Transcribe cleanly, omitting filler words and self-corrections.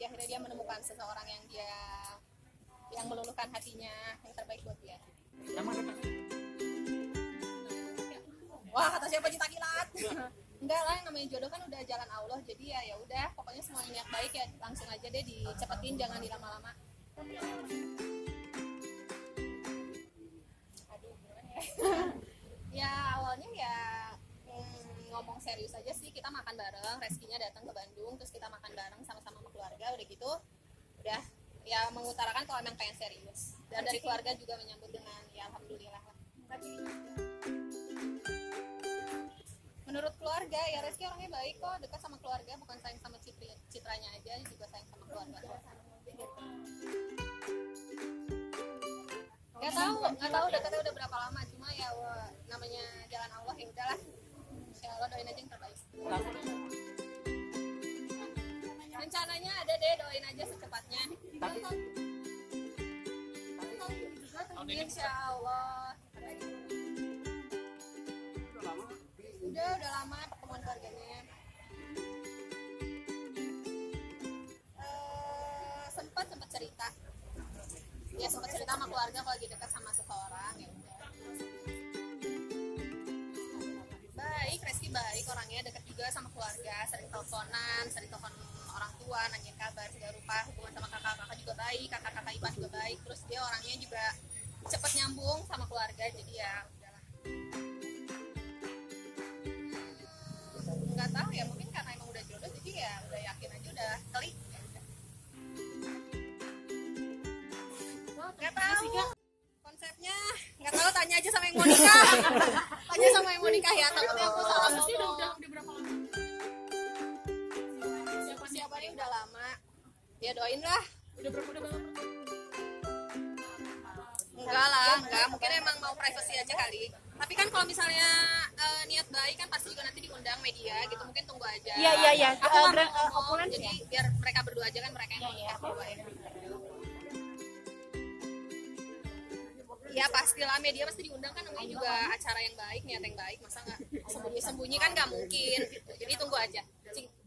akhirnya dia menemukan seseorang yang meluluhkan hatinya, yang terbaik buat dia. Wah, kata siapa cinta kilat? Enggak lah, yang namanya jodoh kan udah jalan Allah, jadi ya udah, pokoknya semua niat baik ya langsung aja deh dicepetin, jangan dilama-lama. Aduh, gimana ya? Ya awalnya ya ngomong serius aja sih, kita makan bareng, Reskinya datang ke Bandung, terus kita makan bareng sama-sama sama keluarga, udah gitu, udah ya mengutarakan kalau emang pengen serius. Dan dari keluarga juga menyambut dengan ya alhamdulillah lah. Menurut keluarga ya Reski orangnya baik kok, dekat sama keluarga, bukan sayang sama citranya aja, juga sayang sama keluarga. Nggak tahu dekatnya udah berapa lama, cuma ya namanya jalan Allah, ya udahlah. Insya Allah doain aja yang terbaik. Rencananya ada deh, doain aja secepatnya. Insya Allah. Udah lama pertemuan keluarganya. Sempat cerita. Ya sempat cerita sama keluarga kalau lagi dekat sama seseorang ya udah. Baik, Reski baik orangnya, dekat juga sama keluarga, sering teleponan, sering telepon orang tua, nanyain kabar segala rupa, hubungan sama kakak-kakak juga baik, kakak-kakak ipar juga baik, terus dia orangnya juga cepet nyambung sama keluarga, jadi ya udahlah. Nggak tahu ya, mungkin karena emang udah jodoh, jadi ya udah yakin aja, udah klik. Nggak tahu konsepnya, nggak tahu, tanya aja sama yang mau nikah. Tanya sama yang mau nikah ya, takutnya aku salah ngomong. Udah berapa lama? Siapa-siapanya udah lama. Ya doain lah. Udah berapa lama? Enggak lah, enggak. Mungkin emang mau privacy aja kali. Tapi kan kalau misalnya niat baik kan pasti juga nanti diundang media gitu. Mungkin tunggu aja. Iya. Aku nggak mau ngomong, jadi biar mereka berdua aja kan, mereka yang mau nikah berdua ya. Ya pastilah, media pasti diundang kan, namanya juga acara yang baik, niat yang baik, masa nggak sembunyi-sembunyi kan nggak mungkin gitu. Jadi tunggu aja.